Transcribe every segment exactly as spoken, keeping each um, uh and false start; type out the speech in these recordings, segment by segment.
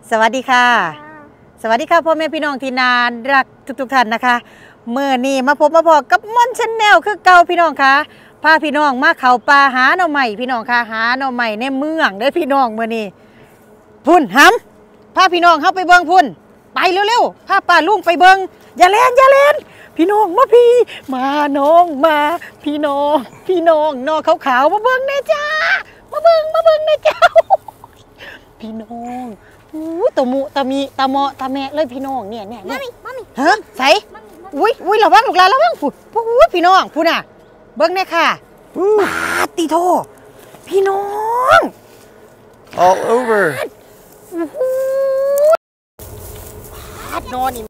สวัสดีค่ะสวัสดีค่ะพ่อแม่พี่น้องที่นานรักทุกๆท่านนะคะเมื่อนี้มาพบมาพอกับม่อนชาแนลคือเก่าพี่น้องค่ะพาพี่น้องมาเขาป่าหาหน่อใหม่พี่น้องค่ะหาหน่อใหม่ในเมืองได้พี่น้องเมื่อนี้พุ่นหำพาพี่น้องเข้าไปเบิ้งพุ่นไปเร็วๆพาป้าลุงไปเบิ้งอย่าเล่นอย่าเล่นพี่น้องมาพี่มาน้องมาพี่น้องพี่น้องน้องขาวๆมาเบิ้งแน่จ้ามาเบิ้งมาเบิ้งแน่จ้าพี่น้องอู้ตะมุตะมีตะเมาะตะแมะเลยพี่น้องเนี่ยเนี่ยเนี่ยฮะใส่อุ้ยอุ้ยระวังลูกหลานระวังพูดพูดพี่น้องพูดน่ะเบิ้งเนี่ยค่ะปาติโทพี่น้อง all over ปาดนอนนี่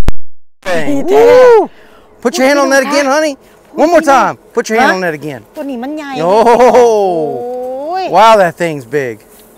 Put your hand on that again, honey. One more time. Put your hand on that again. ตัวนี้มันใหญ่ Oh, wow, that thing's big.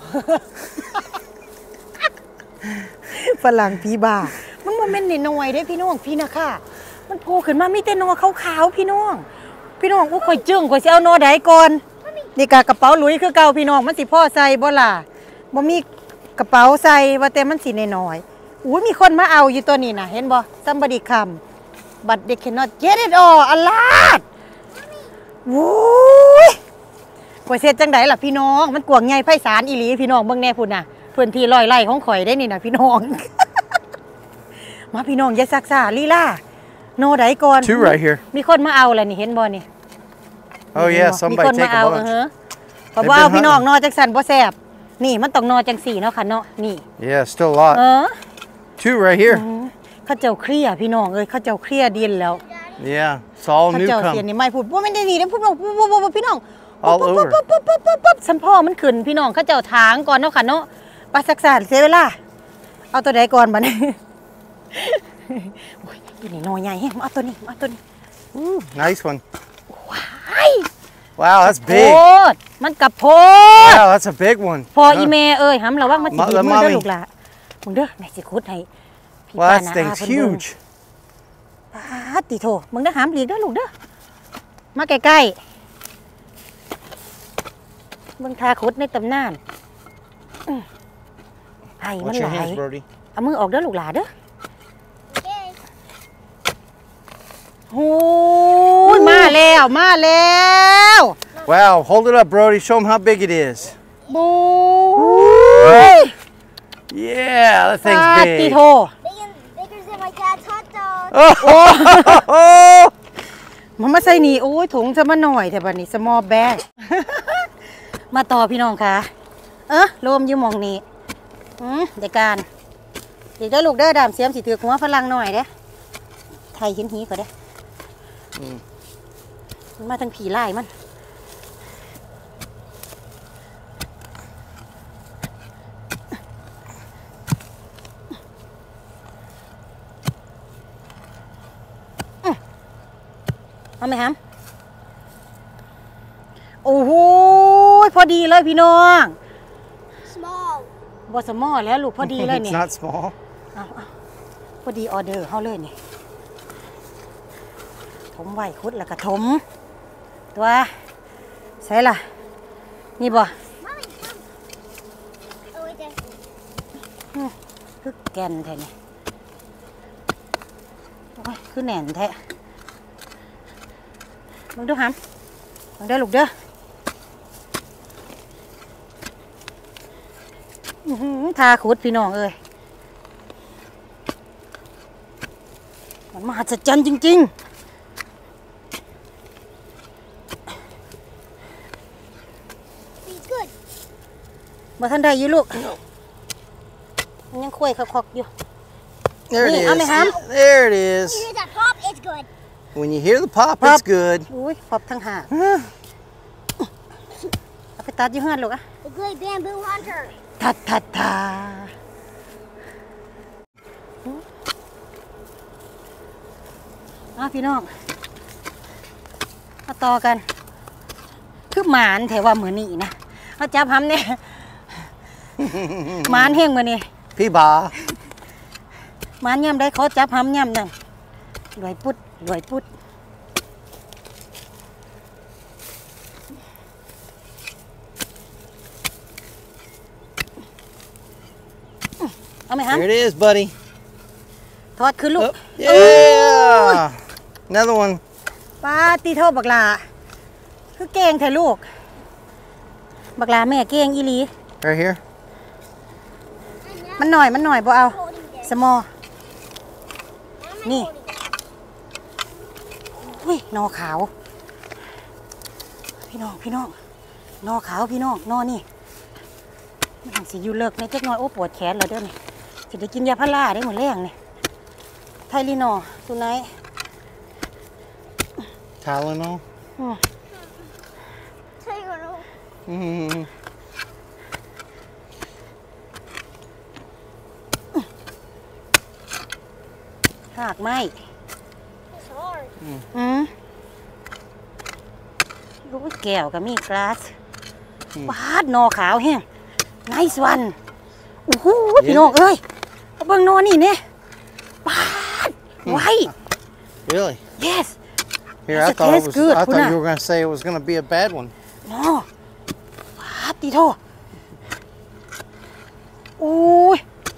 ฝรั่งพี่บ้ามันโมเมนต์น้อยได้พี่น้องพี่นะค่ะมันโผล่ขึ้นมามีแต่นอขาวๆพี่น้องพี่น้องกูค่อยจึ้งค่อยสิเอานอใดก่อนนี่กะกระเป๋าหลุยคือเก่าพี่น้องมันสิพ่อใส่บ่ล่ะบ่มีกระเป๋าใส่ว่าแต่มันสิน้อยๆอุ้ยมีคนมาเอาอยู่ตัวนี้น่ะเห็นบ่ somebody come but they cannot get it all อัลลาดวู้ยข่อยเฮ็ดจังไดล่ะพี่น้องมันกว้างใหญ่ไพศาลอีหลีพี่น้องเบิ่งแน่พุ่นน่ะพื้นที่ร้อยไร่ของข่อยได้นี่นะพี่น้อง มาพี่น้องอย่าซักซ่าลีลาโนไดก่อน Two right here มีคนมาเอาแล้วนี่เห็นบ่นี่ Oh yeah somebody take a bunch เพราะว่าพี่น้องนอจังสันบ่แซ่บนี่มันต้องนอจังสี่เนาะค่ะเนาะนี่ Yeah still a lot เออ Two right here เขาเจ้าเคลียพี่น้องเอ้ยเขาเจ้าเคลียดินแล้ว Yeah it's all เขา new เจ้า come เสียนี่ไม่พูดว่าไม่ได้นี่นะพูดว่าพี่น้อง all over สันพ่อมันขึ้นพี่น้องเขาเจ้าทางก่อนเนาะค่ะเนาะปลาสักสารเสียเวลาเอาตัวใดก่อนบ้านี่โอ้ยตัวนี้น้อยใหญ่แฮะมาเอาตัวนี้มาเอาตัวนี้ Ooh, nice one ว้าย Wow that's โพ big ดมันกับโพด Wow that's a big one พออีเมเอ้ยหำระวังมันสิบีบมือเด้อลูกหล่ะมึงเด้อแม่สิคุดให้พี่ Wow ป้า that นะ thing's huge ปาติโถมึงเด้อหำหลีกเด้อลูกเด้อมาใกล้ๆมึงทาคุดในตำนานไอ้มัน Watch ห your ลาย hands Brody เอามือออกเด้อลูกหลาเด้อโอ้ยมาแล้วมาแล้ว Wow hold it up Brody show them how big it is บูย Yeah that thing's ปาติ big โถ Bigger than my dad's hot dog. Oh มันมาใส่นี่โอ้ยถุงจะมาหน่อยแต่บัดนี้ small bag มาต่อพี่น้องค่ะเออรวมอยู่มองนี้อืมเด็กการเด็กได้ลูกได้ดามเสียมสิถือหัวพลังหน่อยเด้ไทยหินหีก็ได้มันมาทั้งผีไล่มันเอาไหมครับโอ้โหพอดีเลยพี่น้อง Small. บอสมอแล้วลูกพอดีเลย It's เนี่ย not small เอาเอาพอดีออเดอร์เขาเลยเนี่ยถมไหวคุดแล้วก็ถมตัวใช่ล่ะนี่บ่ Mommy, come. Oh, wait there. คือแกนแท้เนี่ยโอ้ยคือแหน่นแท้มึงดูหันมึงเด้อลูกเด้อทาขุดพี่น้องเอ้ยมันมหัศจรรย์จริงๆ He's good. มาท่านใดอยู่ลูกมันยังคุยเขาคอกอยู่ There it Hey, is I'm a ham. There it is You hear that pop? It's good. When you hear the pop Pop. it's good อุ้ยปอบทั้งหาเอาไปตัดอยู่เฮือนลูกอะ The good bamboo hunter. ทัดทัดทาอ่ะพี่น้องมาต่อกันคือหมานแถวว่าเหมือนนี่นะเขาจับห้ำเนี่ยหมานแห้งมือนี่พี่บาหมานย่ำได้เขาจับห้ำย่ำนั่นรวยปุ๊ดรวยปุ๊ด อเอาไหมฮะ Here it is, buddy. ทอดขึ้นลูก Oh, yeah. Another one. ปาตีโทษบักลาคือเก่งแท้ลูกบักลาแม่เก่งอีหลี Right here. มันหน่อยมันหน่อยบ่เอา Holding this. สมอ I'm Nè. holding this. อุ้ยนอขาวพี่น้องพี่น้องนอขาวพี่น้องนอนี่มันสิอยู่เลิกในเจ๊กน้อยโอ้ปวดแขนแล้วเด้อนี่สิได้กินยาพาราได้หมดแรงนี่ไทลีนอตัวไหน Tylenol. อืม Tell you what, Mm-hmm. หากไหม it's hard. อืมลูกแก้วกับมีกลาสบาดนอขาวแห้งไนส์วันโอ้โหพี่น้องเอ้ยเอาเบิ่งนอนี่เนี่ยบาดไว้ Really? yes Here, Does I it thought it taste was. good, I Puna? thought you were gonna say it was gonna be a bad one. นอบาดตีโทโอ้ย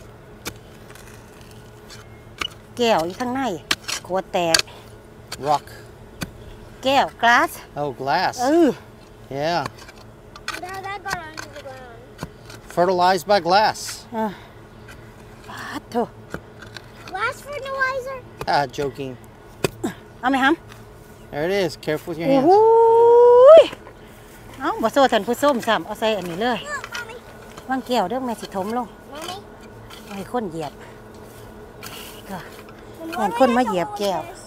แก้วอยู่ข้างในขวดแตก Rock. แก้วกลาส Oh, glass. เออ Yeah. Now that got onto the ground. Fertilized by glass. อ่ะบาดโท Glass fertilizer? Ah, joking. เอาไหมฮัม There it is. Careful with your โอ้ hands. โหเอาบ่โซ่ทันผู้ส้มซ้ำเอาใส่อันนี้เลย Look, Mommy. วางแก้วเด้อแม่สิถมลง Mommy. เอาให้คนเหยียบก็ The Còn more con I mới have to dẹp hold kẹo. this.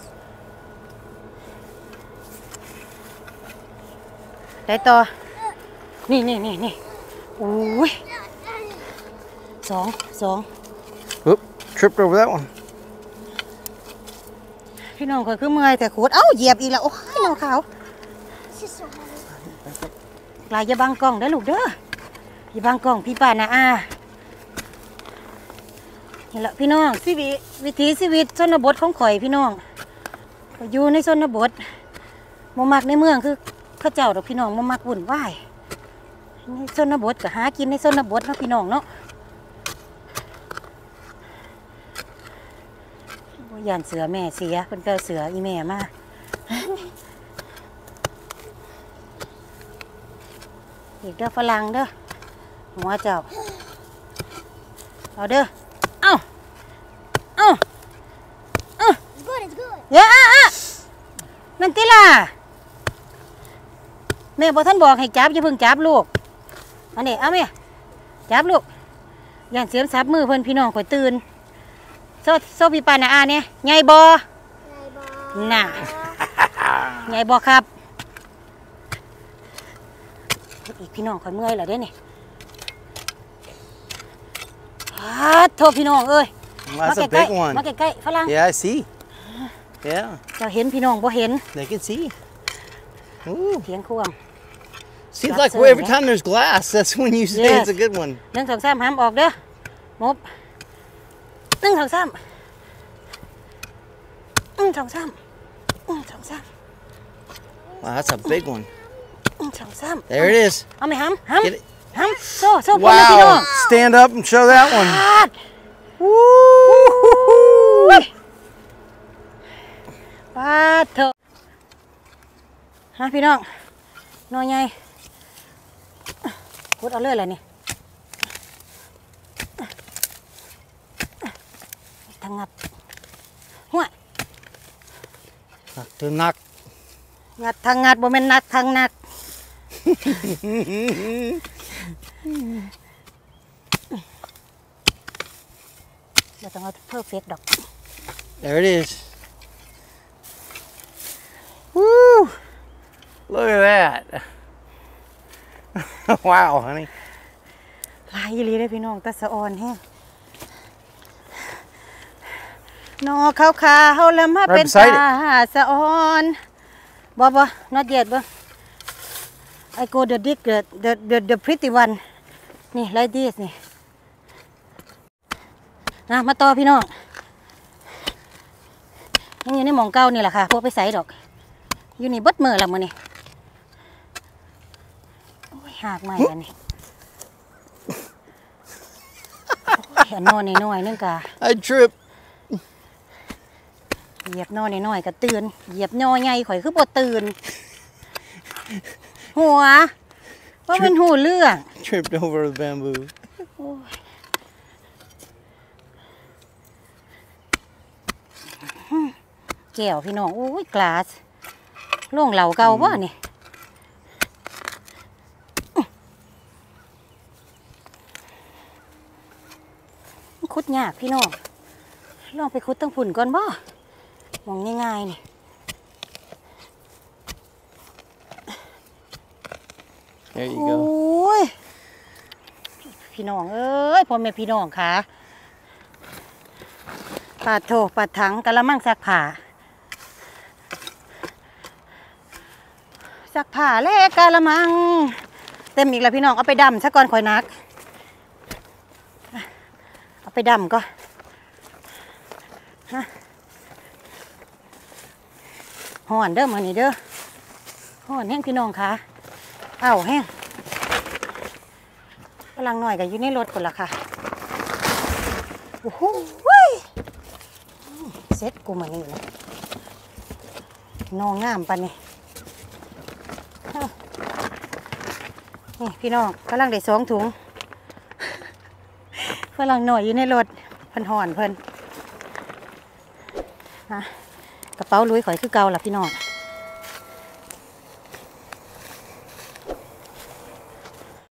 ได้ต่อ นี่นี่นี่นี่โอ้ยสองสอง Oop, tripped over that one. พี่น้องคอยคือเมื่อยแต่ขูดเอ้าเหยียบอีกแล้วโอ้ยน้องขาว It's just so heavy. ลายอย่าบังกล้องเด้อลูกเด้ออย่าบังกล้องพี่ป้านะอานี่แหละพี่น้องชีวิตวิถีชีวิตชนบทของข่อยพี่น้องก็อยู่ในชนบทบ่มักในเมืองคือเข้าเจ้าดอกพี่น้องบ่มักวุ่นวายในชนบทก็หากินในชนบทเนาะพี่น้องเนาะบ่ย่านเสือแม่เสียเพิ่นก็เอาเสืออีแม่มาอีกเด้อฝรั่งเด้อหัวเจ้าเอาเด้อเอ้าเอ้า It's good, it's good. เยอะอ่ะอ่ะนั่นติล่ะแม่บอกท่านบอกให้จับอย่าเพิ่งจับลูกอันนี้เอาแม่จับลูกอย่างเสียมซับมือเพิ่นพี่น้องข่อยตื่นโซโซพี่ปานาอาเนี่ยไงบอ Bye-bye. น่ะไงบอครับอีกพี่น้องข่อยเมื่อยแล้วเด้นี่ฮัดโทษพี่น้องเอ้ย That's a ใกล้ big ๆ one. มาใกล้ๆฝรั่ง Yeah, I see. Yeah, เจ้าเห็นพี่น้องบ่เห็น they can see. Ooh. เถียงควง Seems That's like it, every yeah. time there's glass, that's when you say Yes. it's a good one. หนึ่งสองสามห้ามออกเด้อมบหนึ่งสองสามหนึ่งสองสามหนึ่งสองสาม Wow, that's a big one. หนึ่งสองสาม There it is. เอาไหมห้ามห้าม Get it. ห้ามโซ่โซ่พ่อแม่พี่น้อง Wow. Stand up and show that one. พาด Woo. ปาดเถอะฮะพี่น้องน้อยใหญ่คุดเอาเลยอะไรนี่ทางงัดหัว Knock to knock. งัดทางงัดบ่แม่นนักทางนักเดี๋ยวต้องเอาเพอร์เฟกต์ดอก There it is. Woo. Look at that. Wow, honey. ลายอีหลีได้อพี่น้องตะสะออนแฮงนอขาวขาวๆแล้วมาเป็น Right ตา beside สะออนบ่บ่ not yet บ่ I go the dig the the the, the pretty one นี่ like this นี่นะมาต่อพี่น้องยังอยู่ในหม่องเก่านี่แหละค่ะพวกไปใส่ดอกอยู่นี่เบิดมือละมื้อนี่โอ้ยหากใหม่อันนี้โอ้ยอันนอนน้อยๆนึงกะ I trip. เหยียบนอนน้อยๆก็ตื่นเหยียบนอใหญ่ข่อยคือบ่ตื่นหัวว่าเป็นหูเรื่อง Tripped over the bamboo. แก้วพี่น้องโอ้ยกลาสล่งเหล่าเก่าบ่นี่คุดยากพี่น้องลองไปคุดตั้งผุ่นก่อนบ่มองง่ายๆนี่ There you โอ้ go. ยพี่น้องเอ้ยพ่อแม่พี่น้องค่ะปาดโถปาดถังกะละมังซักผ้าซักผ้าเล็กกะละมังเต็มอีกแล้วพี่น้องเอาไปดำซะก่อนข่อยนักเอาไปดำก็ห่อนเด้อมื้อนี้เด้อห่อนแห้งพี่น้องค่ะเอ้าแห้งกำลังหน่อยกันอยู่ในรถคนละค่ะโอ้โหเซ็ตกูมานี่นะนองงามปะนี่นี่พี่น้องกำลังได้สองถุงกำลังหน่อยอยู่ในรถเพิ่นห่อนเพิ่นนะกระเป๋าลุยข่อยคือเก่าล่ะพี่น้อง